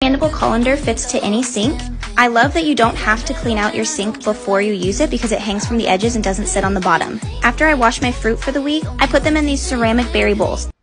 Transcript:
expandable colander fits to any sink. I love that you don't have to clean out your sink before you use it because it hangs from the edges and doesn't sit on the bottom. After I wash my fruit for the week, I put them in these ceramic berry bowls.